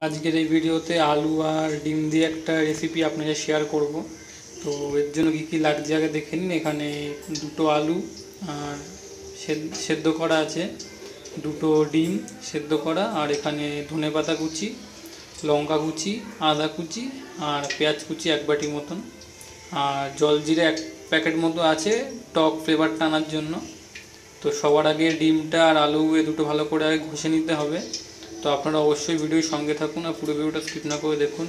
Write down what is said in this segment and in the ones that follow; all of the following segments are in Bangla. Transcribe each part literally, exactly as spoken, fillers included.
আজকের এই ভিডিওতে আলু আর ডিম দিয়ে একটা রেসিপি আপনাদের শেয়ার করব। তো এর জন্য কী কী লাগছে আগে দেখে নিন। এখানে দুটো আলু আর সেদ্ধ করা আছে, দুটো ডিম সেদ্ধ করা, আর এখানে ধনেপাতা কুচি, লঙ্কা কুচি, আদা কুচি আর পেঁয়াজ কুচি এক বাটি মতন, আর জলজিরা এক প্যাকেট মতো আছে টক ফ্লেভার টানার জন্য। তো সবার আগে ডিমটা আর আলু এ দুটো ভালো করে আগে ঘষে নিতে হবে। তো আপনারা অবশ্যই ভিডিওর সঙ্গে থাকুন আর পুরো ভিডিওটা স্কিপ না করে দেখুন।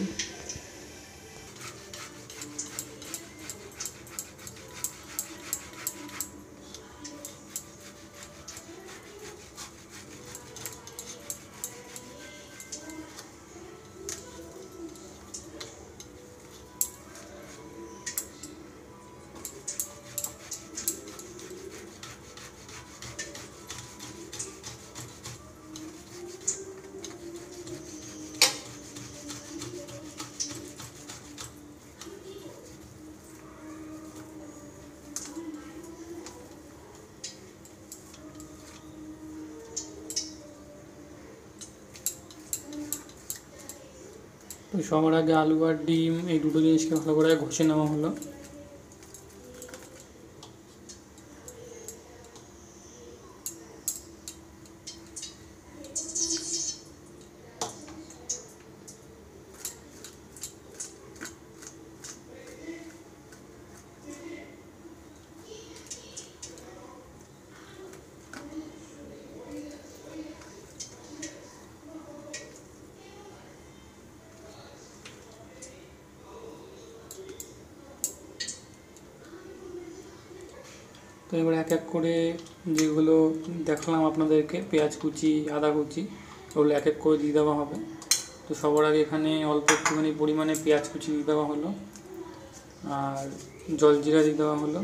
তো সবার আগে আলু আর ডিম এই দুটো জিনিসকে ভালো করে ঘষে নেওয়া হলো। তো এবার এক এক করে যেগুলো দেখালাম আপনাদেরকে, পেঁয়াজ কুচি, আদা কুচি, ওগুলো এক এক করে দিয়ে দেওয়া হবে। তো সবার আগে এখানে অল্প একটুখানি পরিমাণে পেঁয়াজ কুচি দিয়ে দেওয়া হলো, আর জলজিরা দিয়ে দেওয়া হলো।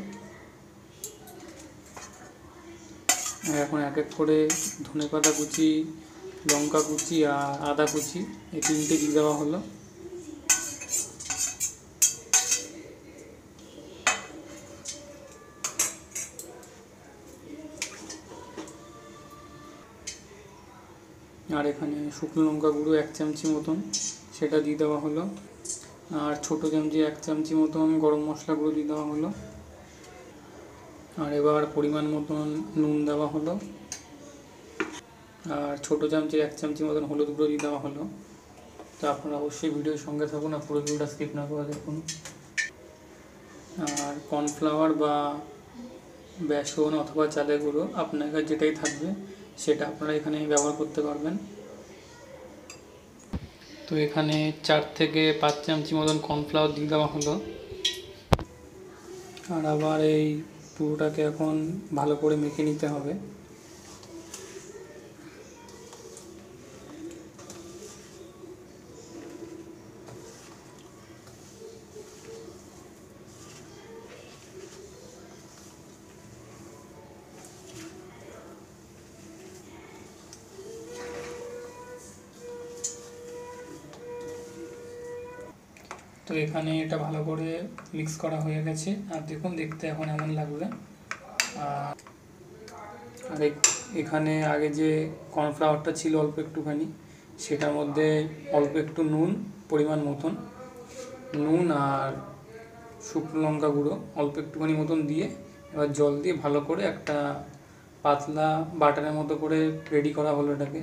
এখন এক এক করে ধনেপাতা কুচি, লঙ্কা কুচি আর আদা কুচি এই তিনটে দিয়ে দেওয়া হলো। আর এখানে শুকনো লঙ্কা গুঁড়ো এক চামচি মতন সেটা দিয়ে দেওয়া হলো, আর ছোটো চামচি এক চামচি মতন গরম মশলা গুঁড়ো দিয়ে দেওয়া হলো। আর এবার পরিমাণ মতন নুন দেওয়া হলো, আর ছোটো চামচির এক চামচি মতন হলুদ গুঁড়ো দিয়ে দেওয়া হলো। তো আপনারা অবশ্যই ভিডিওর সঙ্গে থাকুন আর পুরো ভিডিওটা স্কিপ না করে দেখুন। আর কর্নফ্লাওয়ার বা বেসন অথবা চালের গুঁড়ো আপনার কাছে যেটাই থাকবে সেটা আপনারা এখানে ব্যবহার করতে পারবেন। তো এখানে চার থেকে পাঁচ চামচি মতন কর্নফ্লাওয়ার দিয়ে দেওয়া হলো। আর আবার এই পুরোটাকে এখন ভালো করে মেখে নিতে হবে। তো এখানে এটা ভালো করে মিক্স করা হয়ে গেছে, আর দেখুন দেখতে এখন এমন লাগবে। আর এখানে আগে যে কর্নফ্লাওয়ারটা ছিল অল্প একটুখানি, সেটার মধ্যে অল্প একটু নুন পরিমাণ মতন, নুন আর শুকনো লঙ্কা গুঁড়ো অল্প একটুখানি মতন দিয়ে এবার জল দিয়ে ভালো করে একটা পাতলা বাটারের মতো করে রেডি করা হলো এটাকে।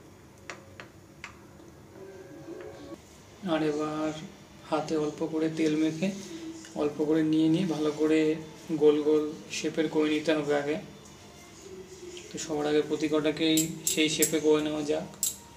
আর এবার হাতে অল্প করে তেল মেখে অল্প করে নিয়ে নিয়ে ভালো করে গোল গোল শেপের করে নিতে হবে আগে। তো সবার আগে প্রতি কটাকেই সেই শেপে করে নেওয়া যাক।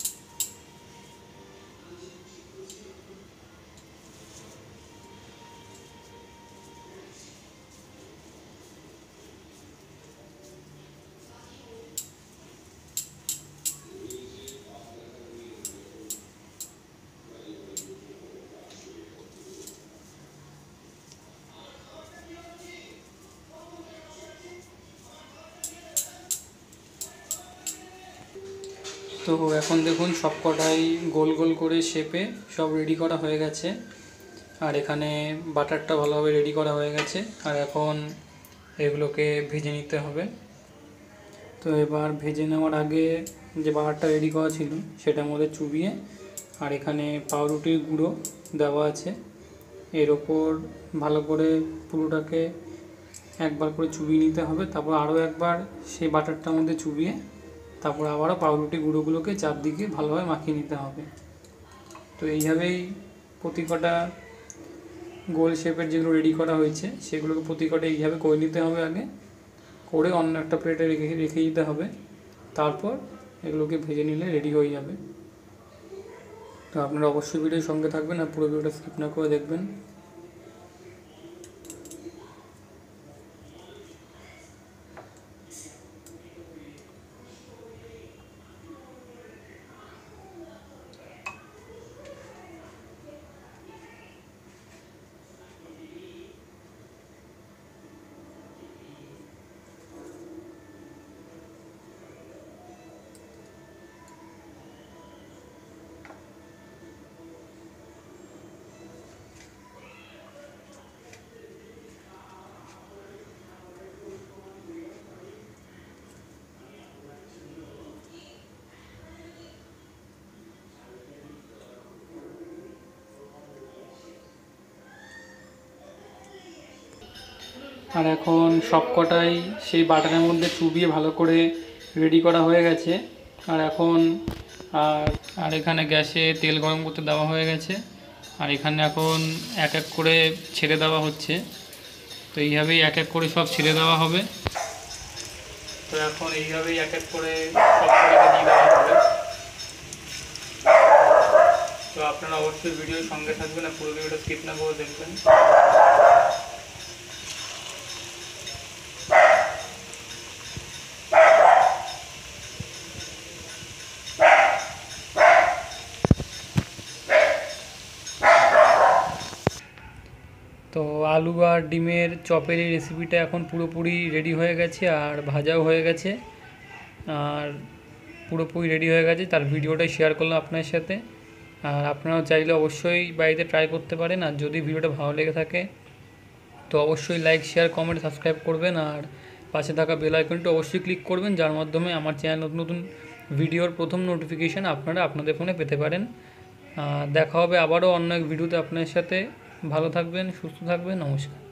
তো এখন দেখুন সব কটাই গোল গোল করে শেপে সব রেডি করা হয়ে গেছে, আর এখানে বাটারটা ভালোভাবে রেডি করা হয়ে গেছে। আর এখন এগুলোকে ভেজে নিতে হবে। তো এবার ভেজে নেওয়ার আগে যে বাটারটা রেডি করা ছিল সেটার মধ্যে চুবিয়ে আর এখানে পাউরুটির গুঁড়ো দেওয়া আছে। এর ওপর ভালো করে পুরোটাকে একবার করে চুবিয়ে নিতে হবে, তারপর আরও একবার সেই বাটারটার মধ্যে চুবিয়ে তারপর আবারও পাউরুটি গুঁড়োগুলোকে চারদিকে ভালোভাবে মাখিয়ে নিতে হবে। তো এইভাবেই প্রতি কটা গোল শেপের যেগুলো রেডি করা হয়েছে সেগুলোকে প্রতি কটা এইভাবে করে নিতে হবে, আগে করে অন্য একটা প্লেটে রেখে রেখে দিতে হবে। তারপর এগুলোকে ভেজে নিলে রেডি হয়ে যাবে। তো আপনারা অবশ্যই ভিডিওর সঙ্গে থাকবেন আর পুরো ভিডিওটা স্কিপ না করে দেখবেন। আর এখন সবকটাই সেই বাটারের মধ্যে চুবিয়ে ভালো করে রেডি করা হয়ে গেছে। আর এখন আর আর এখানে গ্যাসে তেল গরম করতে দেওয়া হয়ে গেছে। আর এখানে এখন এক এক করে ছেড়ে দেওয়া হচ্ছে। তো এইভাবেই এক এক করে সব ছেড়ে দেওয়া হবে। তো এখন এইভাবেই এক এক করে সব কটাকে দিয়ে দেওয়া হবে। তো আপনারা অবশ্যই ভিডিওর সঙ্গে থাকবেন আর পুরো ভিডিওটা স্কিপ না করে দেখবেন। তো আলু আর ডিমের চপের এই রেসিপিটা এখন পুরোপুরি রেডি হয়ে গেছে আর ভাজাও হয়ে গেছে আর পুরোপুরি রেডি হয়ে গেছে। তার ভিডিওটাই শেয়ার করলাম আপনার সাথে। আর আপনারাও চাইলে অবশ্যই বাড়িতে ট্রাই করতে পারেন। আর যদি ভিডিওটা ভালো লেগে থাকে তো অবশ্যই লাইক, শেয়ার, কমেন্ট, সাবস্ক্রাইব করবেন। আর পাশে থাকা বেল আইকনটা অবশ্যই ক্লিক করবেন, যার মাধ্যমে আমার চ্যানেল নতুন নতুন ভিডিওর প্রথম নোটিফিকেশান আপনারা আপনাদের ফোনে পেতে পারেন। দেখা হবে আবারও অন্য এক ভিডিওতে আপনার সাথে। ভালো থাকবেন, সুস্থ থাকবেন, নমস্কার।